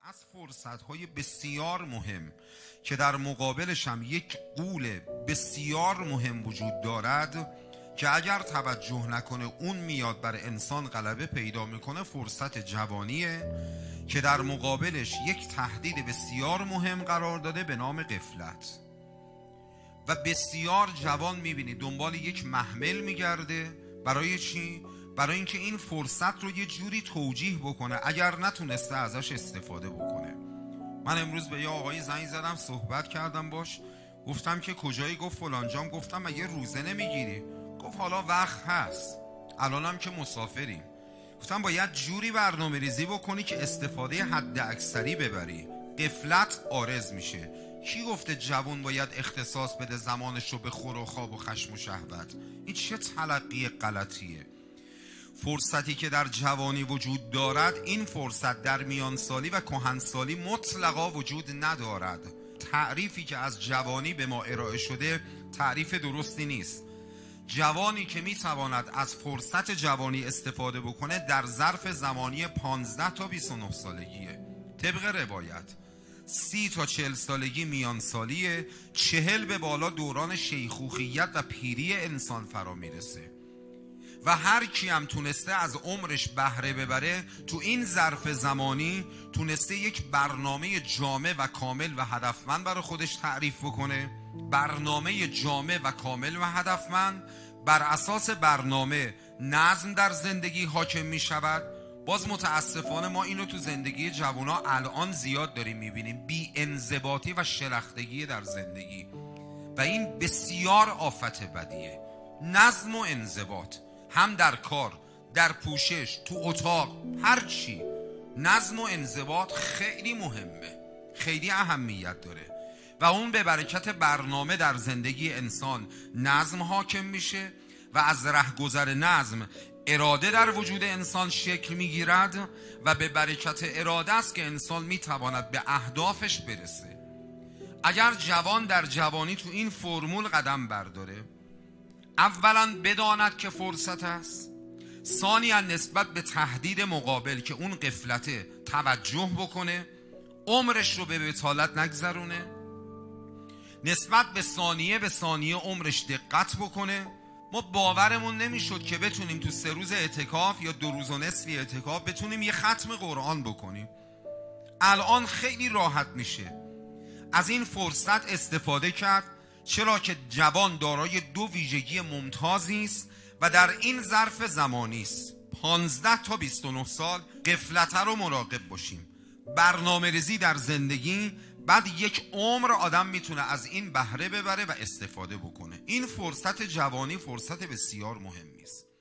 از فرصت‌های بسیار مهم که در مقابلش هم یک غول بسیار مهم وجود دارد که اگر توجه نکنه اون میاد بر انسان غلبه پیدا میکنه، فرصت جوانیه که در مقابلش یک تهدید بسیار مهم قرار داده به نام غفلت. و بسیار جوان میبینی دنبال یک محمل میگرده. برای چی؟ برای اینکه این فرصت رو یه جوری توجیه بکنه اگر نتونسته ازش استفاده بکنه. من امروز به یه آقایی زنگ زدم، صحبت کردم باش، گفتم که کجایی؟ گفت فلانجام. گفتم مگه روزه نمیگیری؟ گفت حالا وقت هست، الانم که مسافریم. گفتم باید جوری برنامه ریزی بکنی که استفاده حد اکثری ببری. غفلت عارض میشه. کی گفته جوان باید اختصاص بده زمانش رو به خور و خواب و خشم و شهوت؟ این چه تلقی غلطیه؟ فرصتی که در جوانی وجود دارد، این فرصت در میانسالی و کهنسالی مطلقا وجود ندارد. تعریفی که از جوانی به ما ارائه شده تعریف درستی نیست. جوانی که میتواند از فرصت جوانی استفاده بکنه در ظرف زمانی 15 تا 29 سالگیه. طبق روایت 30 تا 40 سالگی میانسالیه، 40 به بالا دوران شیخوخیت و پیری انسان فرا میرسه. و هر کی هم تونسته از عمرش بهره ببره تو این ظرف زمانی تونسته یک برنامه جامع و کامل و هدفمند برای خودش تعریف بکنه. برنامه جامع و کامل و هدفمند. بر اساس برنامه نظم در زندگی حاکم می شود. باز متاسفانه ما اینو تو زندگی جوانا الان زیاد داریم میبینیم، بی انضباطی و شلختگی در زندگی، و این بسیار آفت بدیه. نظم و انضباط هم در کار، در پوشش، تو اتاق، هر چی. نظم و انضباط خیلی مهمه، خیلی اهمیت داره و اون به برکت برنامه در زندگی انسان نظم حاکم میشه و از رهگذر نظم اراده در وجود انسان شکل میگیرد و به برکت اراده است که انسان میتواند به اهدافش برسه. اگر جوان در جوانی تو این فرمول قدم برداره، اولا بداند که فرصت است، ثانیا نسبت به تهدید مقابل که اون غفلته توجه بکنه، عمرش رو به بطالت نگذرونه، نسبت به ثانیه به ثانیه عمرش دقت بکنه. ما باورمون نمیشد که بتونیم تو 3 روز اعتکاف یا 2 روز و نصفی اعتکاف بتونیم یه ختم قرآن بکنیم. الان خیلی راحت میشه از این فرصت استفاده کرد، چرا که جوان دارای 2 ویژگی ممتازی است و در این ظرف زمانی است 15 تا 29 سال غفلت رو مراقب باشیم. برنامه ریزی در زندگی، بعد یک عمر آدم میتونه از این بهره ببره و استفاده بکنه. این فرصت جوانی فرصت بسیار مهمی است.